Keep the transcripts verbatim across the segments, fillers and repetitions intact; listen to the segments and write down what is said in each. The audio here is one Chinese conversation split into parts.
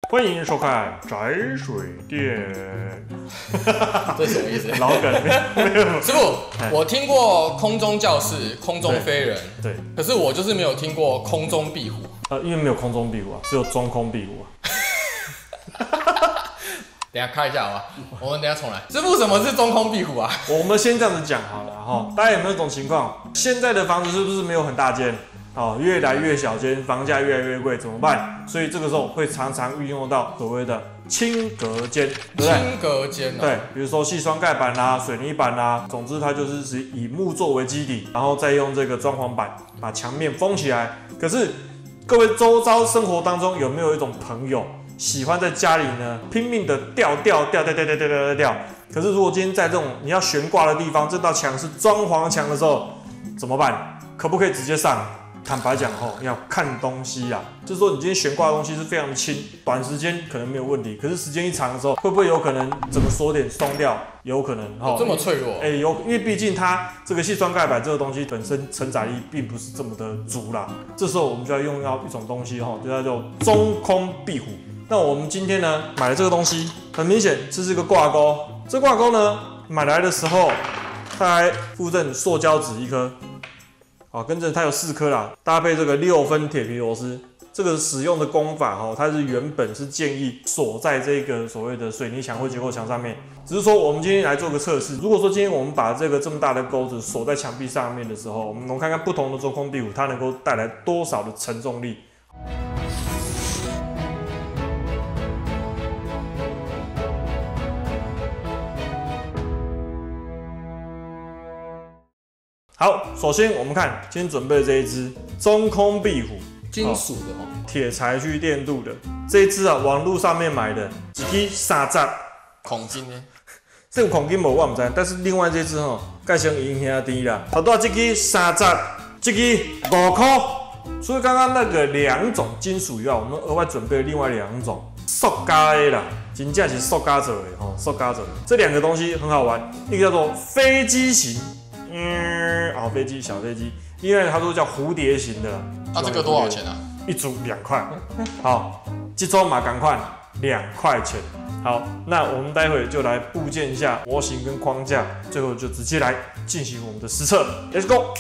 欢迎收看宅水电。 这是什么意思？ 老梗没有。 师傅，我听过空中教室、空中飞人， 对， 可是我就是没有听过空中壁虎。 呃，因为没有空中壁虎啊，只有中空壁虎啊。 等一下看一下好吧，我们等一下重来。师傅，什么是中空壁虎啊？ 我们先这样子讲好了哈，大家有没有一种情况？现在的房子是不是没有很大间？哦，越来越小间，房价越来越贵，怎么办？所以这个时候会常常运用到所谓的轻隔间，对不对？ 轻隔间、啊， 对，比如说细双盖板啦、水泥板啦，总之它就是以木作为基底，然后再用这个装潢板把墙面封起来。可是各位周遭生活当中有没有一种朋友喜欢在家里呢拼命的吊吊吊吊吊吊吊吊吊吊？可是如果今天在这种你要悬挂的地方，这道墙是装潢墙的时候怎么办？可不可以直接上？坦白讲吼，要看东西啊，就是说你今天悬挂的东西是非常轻，短时间可能没有问题，可是时间一长的时候，会不会有可能整个锁点松掉？有可能哈， 这么脆弱？ 哎、欸，有，因为毕竟它这个细双盖板这个东西本身承载力并不是这么的足啦。这时候我们就要用到一种东西哈，就叫做中空壁虎。那我们今天呢买的这个东西，很明显这是一个挂钩，这挂钩呢买来的时候，它还附赠塑胶纸一颗。好，跟着它有四颗啦，搭配这个六分铁皮螺丝。这个使用的工法哈，它是原本是建议锁在这个所谓的水泥墙或结构墙上面，只是说我们今天来做个测试。如果说今天我们把这个这么大的钩子锁在墙壁上面的时候，我们能看看不同的中空壁虎它能够带来多少的承重力。好，首先我们看今天准备的这一只中空壁虎， 金属的哦， 铁材去电镀的这一只啊，网络上面买的，一支三十， 孔金呢？ 这个孔金无我唔知，但是另外这只吼，盖上银兄弟啦，头多这支三十，这支五块。所以刚刚那个两种金属以外，我们额外准备了另外两种塑胶的啦，真正是塑胶做的吼，塑胶做的。这两个东西很好玩，一个叫做飞机型。嗯，好，飞机小飞机，另外它都叫蝴蝶型的。 啊，这个多少钱啊？ 一组两块。好，这周马赶快两块钱。好，那我们待会就来部件一下模型跟框架，最后就直接来进行我们的实测。Let's go。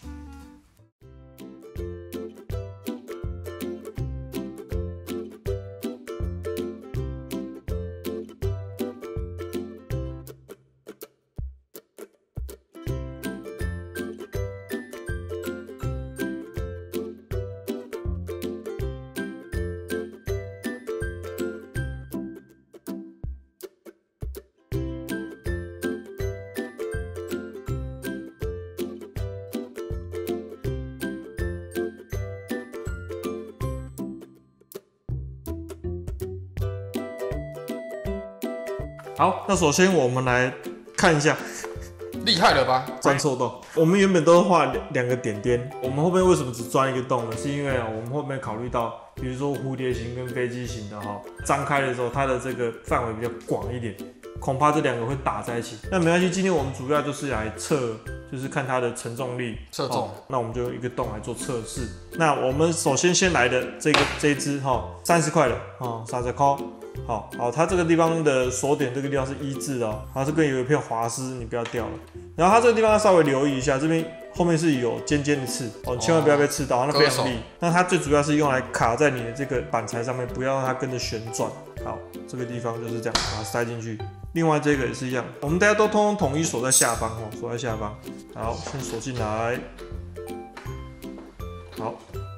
好，那首先我们来看一下， 厉害了吧？ 钻错洞。我们原本都画两两个点点，我们后面为什么只钻一个洞呢？是因为啊，我们后面考虑到，比如说蝴蝶型跟飞机型的哈，张开的时候它的这个范围比较广一点，恐怕这两个会打在一起。那没关系，今天我们主要就是来测，就是看它的承重力， 测重、哦。 那我们就用一个洞来做测试。那我们首先先来的这个这一只哈，三十块的哦，三十块。好好，它这个地方的锁点，这个地方是一字的哦。然后这边有一片滑丝，你不要掉了。然后它这个地方要稍微留意一下，这边后面是有尖尖的刺哦，你千万不要被刺到，那非常利。那它最主要是用来卡在你的这个板材上面，不要让它跟着旋转。好，这个地方就是这样，把它塞进去。另外这个也是一样，我们大家都通通统一锁在下方哦，锁在下方。好，先锁进来。好。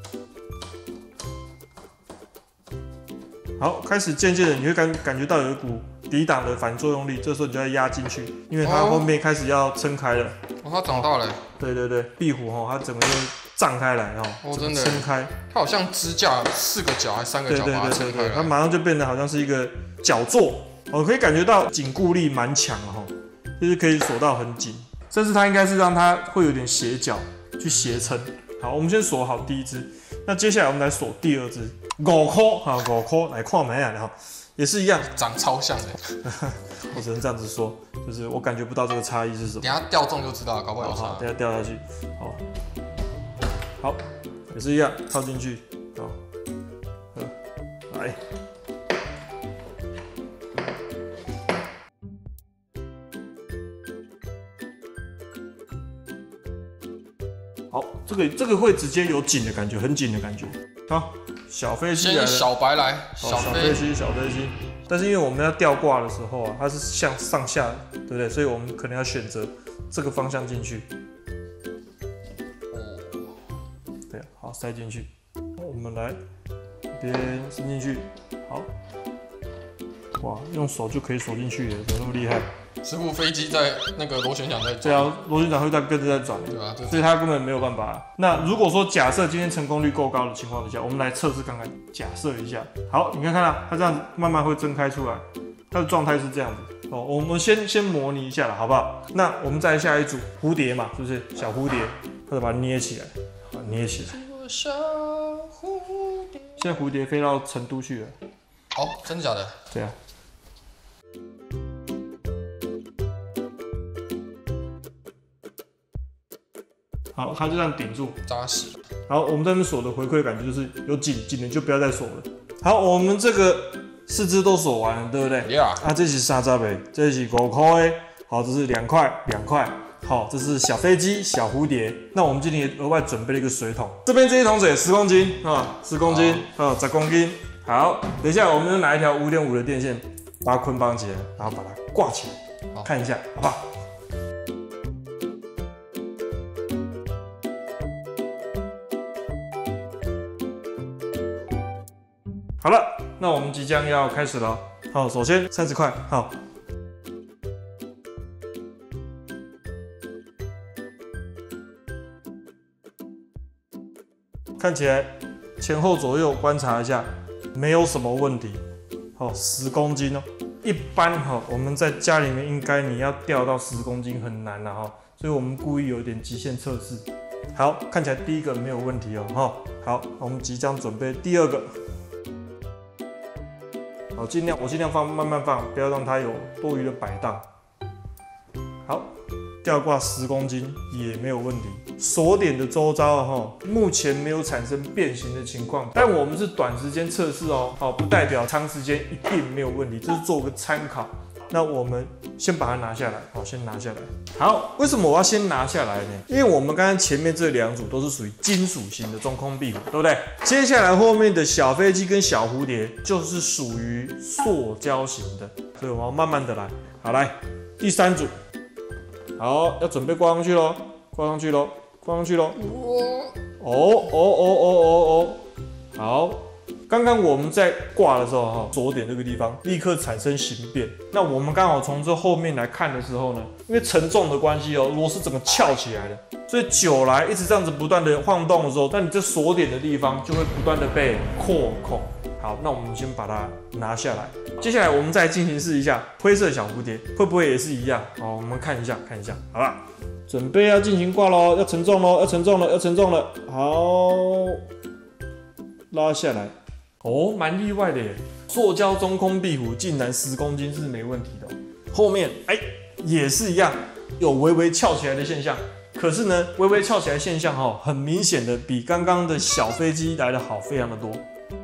好，开始渐渐的你会感感觉到有一股抵挡的反作用力，这时候你就要压进去，因为它后面开始要撑开了。 哦，它长大了。 对对对，壁虎哈，它整个就胀开来哦， 哦，真的撑开。 它好像支架四个角还三个角把它撑开来， 它马上就变得好像是一个脚座，我可以感觉到紧固力蛮强的哈，就是可以锁到很紧，甚至它应该是让它会有点斜角去斜撑。好，我们先锁好第一只，那接下来我们来锁第二只。五块，好，五块来看没啊？然后也是一样， 长超像的。 我只能这样子说，就是我感觉不到这个差异是什么。 等一下掉重就知道了，搞不好有差。 好，等一下掉下去，好，好，也是一样，套进去，好，来， 这个这个会直接有紧的感觉，很紧的感觉。好，小飞机来了， 先小白来， 小飞飞机，小飞机。但是因为我们要吊挂的时候啊，它是向上下的，对不对？所以我们可能要选择这个方向进去。对，好，塞进去。我们来这边伸进去，好。哇，用手就可以锁进去了，怎么那么厉害？ 师傅飞机在那个螺旋桨在转， 对啊，螺旋桨会在跟着在转， 对啊， 所以它根本没有办法。那如果说假设今天成功率够高的情况之下，我们来测试看看，假设一下。好，你看看到它这样子慢慢会睁开出来，它的状态是这样子。哦，我们先先模拟一下了，好不好？那我们再下一组蝴蝶嘛，是不是小蝴蝶？或者把它捏起来，好，捏起来。 小蝴蝶。 现在蝴蝶飞到成都去了。 哦，真的假的？ 对啊。好，它就这样顶住， 扎实。 好，我们这边锁的回馈感觉就是有紧紧的就不要再锁了。好，我们这个四只都锁完了，对不对？ Yeah。 啊，这是三十的，这是五块的。好，这是两块，两块。好，这是小飞机、小蝴蝶。那我们今天也额外准备了一个水桶，这边这一桶水十公斤啊，十公斤啊，十公斤。好，等一下我们就拿一条五点五的电线把它捆绑起来，然后把它挂起来，看一下好不好？好了，那我们即将要开始了。好，首先三十块，好。看起来前后左右观察一下，没有什么问题。好，十公斤哦。一般哈，我们在家里面应该你要吊到十公斤很难了哈，所以我们故意有点极限测试。好，看起来第一个没有问题哦哈。好，我们即将准备第二个。好，尽量我尽量放慢慢放，不要让它有多余的摆荡。好，吊挂十公斤也没有问题。锁点的周遭哈，目前没有产生变形的情况，但我们是短时间测试哦，好，不代表长时间一定没有问题，这是做个参考。那我们先把它拿下来，好，先拿下来。好，为什么我要先拿下来呢？因为我们刚刚前面这两组都是属于金属型的中空壁虎，对不对？接下来后面的小飞机跟小蝴蝶就是属于塑胶型的，所以我们要慢慢的来。好，来第三组，好，要准备挂上去咯，挂上去咯，挂上去咯。哦哦哦哦哦哦，好。刚刚我们在挂的时候，哈，锁点这个地方立刻产生形变。那我们刚好从这后面来看的时候呢，因为承重的关系哦，螺丝整个翘起来了，所以久来一直这样子不断的晃动的时候，那你这锁点的地方就会不断的被扩孔。好，那我们先把它拿下来。接下来我们再进行试一下灰色小蝴蝶会不会也是一样？好，我们看一下，看一下，好了，准备要进行挂喽，要承重喽，要承重了，要承重了。好，拉下来。哦，蛮意外的耶！塑胶中空壁虎竟然十公斤是没问题的、哦。后面哎、欸、也是一样，有微微翘起来的现象。可是呢，微微翘起来的现象哈、哦，很明显的比刚刚的小飞机来的好非常的多。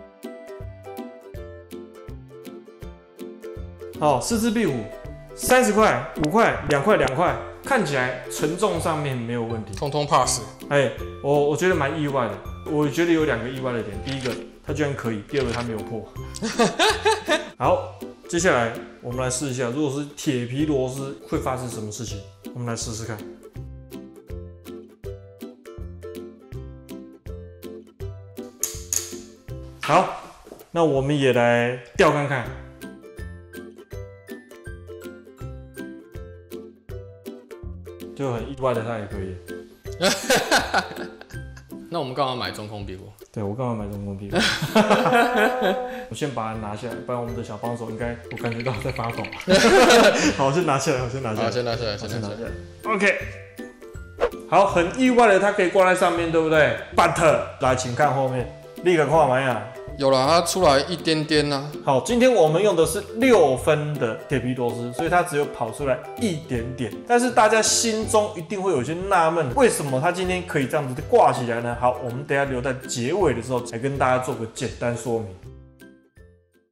好，四只壁虎，三十块、五块、两块、两块，看起来承重上面没有问题， 通通 pass。 哎，我我觉得蛮意外的。我觉得有两个意外的点，第一个。它居然可以，第二个它没有破。好，接下来我们来试一下，如果是铁皮螺丝会发生什么事情？我们来试试看。好，那我们也来吊看看。就很意外的，它也可以。 那我们干嘛买中空壁虎？ 对，我干嘛买中空壁虎？我先把它拿下来，不然我们的小帮手应该我感觉到在发抖。好，我先拿下来，我先拿下来。 好，先拿下来， 先拿下来。OK。好，很意外的，它可以挂在上面，对不对 ？But 来，请看后面，立刻看完呀。 有了，它出来一点点呢、 啊。好，今天我们用的是六分的铁皮螺丝，所以它只有跑出来一点点。但是大家心中一定会有些纳闷，为什么它今天可以这样子挂起来呢？好，我们等一下留在结尾的时候才跟大家做个简单说明。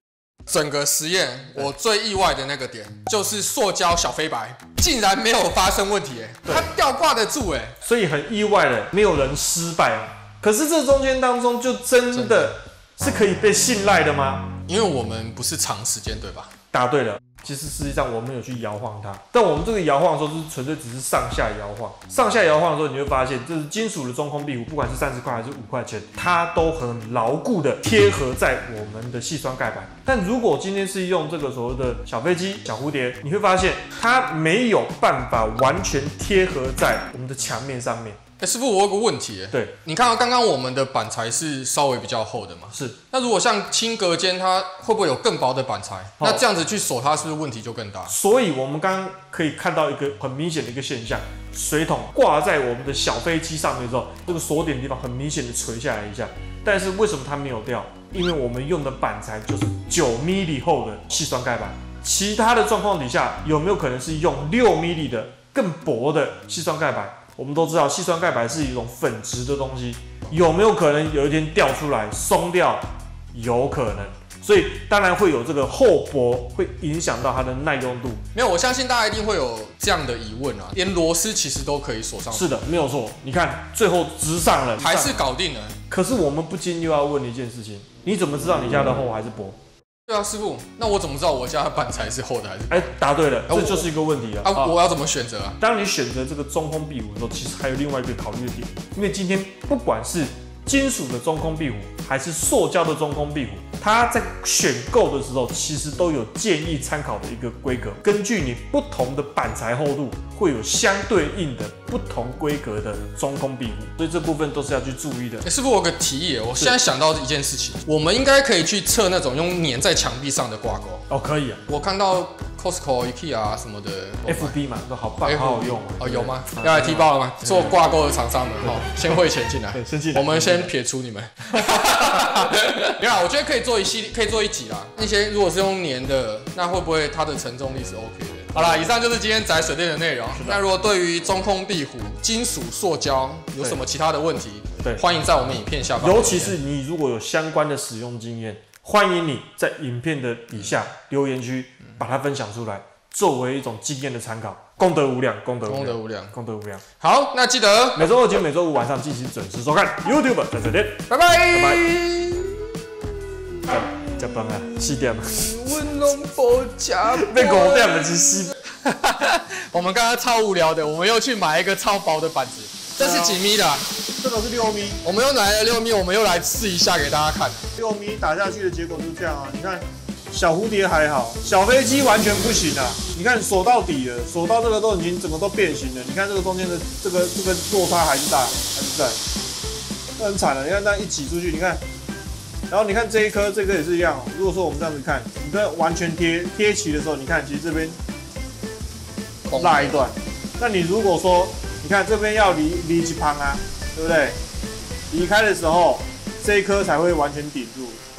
整个实验我最意外的那个点就是塑胶小飞白竟然没有发生问题，哎，它吊挂得住，哎， 所以很意外的，没有人失败啊。可是这中间当中就真的是可以被信赖的吗？ 因为我们不是长时间，对吧？ 答对了。其实实际上我们有去摇晃它，但我们这个摇晃的时候，就是纯粹只是上下摇晃。上下摇晃的时候，你会发现，这是金属的中空壁虎，不管是三十块还是五块钱，它都很牢固的贴合在我们的细酸钙板。但如果今天是用这个所谓的小飞机、小蝴蝶，你会发现它没有办法完全贴合在我们的墙面上面。 哎、欸，师傅，我有个问题，哎， 对， 你看到刚刚我们的板材是稍微比较厚的嘛？ 是。 那如果像轻隔间，它会不会有更薄的板材？那这样子去锁它，是不是问题就更大？ 所以我们刚刚可以看到一个很明显的一个现象，水桶挂在我们的小飞机上面之后，这个锁点的地方很明显的垂下来一下，但是为什么它没有掉？因为我们用的板材就是九毫米厚的细酸钙板，其他的状况底下有没有可能是用六毫米的更薄的细酸钙板？我们都知道细酸钙板是一种粉质的东西，有没有可能有一天掉出来松掉？有可能，所以当然会有这个厚薄，会影响到它的耐用度。 没有，我相信大家一定会有这样的疑问啊，连螺丝其实都可以锁上。 是的，没有错。你看最后直上了， 还是搞定了。 可是我们不禁又要问一件事情：你怎么知道你家的厚还是薄？ 对啊，师傅，那我怎么知道我家的板材是厚的还是薄？ 哎，答对了，这就是一个问题啊。 啊，我要怎么选择啊？ 当你选择这个中空壁虎的时候，其实还有另外一个考虑的点，因为今天不管是金属的中空壁虎，还是塑胶的中空壁虎，它在选购的时候，其实都有建议参考的一个规格，根据你不同的板材厚度，会有相对应的不同规格的中空壁虎，所以这部分都是要去注意的。 欸、师傅，我有个提议，我现在想到一件事情，我们应该可以去测那种用粘在墙壁上的挂钩。 哦，可以啊。 我看到 Costco、IKEA 啊什么的 ，F B 嘛，都好棒，好好用哦。有吗？要来踢爆了吗？做挂钩的厂商们，哦，先汇钱进来。 对，先进来。 我们先撇除你们。没有，我觉得可以做一系列，可以做一集啦。那些如果是用粘的，那会不会它的承重力是 OK 的？好啦，以上就是今天宅水电的内容。那如果对于中空壁虎、金属、塑胶有什么其他的问题，对，欢迎在我们影片下方。 尤其是你如果有相关的使用经验，欢迎你在影片的底下留言区把它分享出来，作为一种经验的参考。功德无量，功德无量， 功德无量， 功德无量。 好，那记得每周二及每周五晚上进行准时收看 YouTube 宅水电， 拜拜， 拜拜。加班啊，四点嘛。 温龙波加被五点了，是四。 我们刚刚超无聊的，我们又去买一个超薄的板子，这是几米的、啊？ 这个是六米。 我们又来了六米，我们又来试一下给大家看。 六米打下去的结果就是这样啊！你看，小蝴蝶还好，小飞机完全不行啊！你看锁到底了，锁到这个都已经整个都变形了。你看这个中间的这个这个落差还是大，还是在，这很惨了。你看这样一挤出去，你看。然后你看这一颗，这颗也是一样。如果说我们这样子看，你看完全贴贴齐的时候，你看其实这边拉一段。那你如果说，你看这边要离离一旁啊，对不对？离开的时候，这一颗才会完全顶住。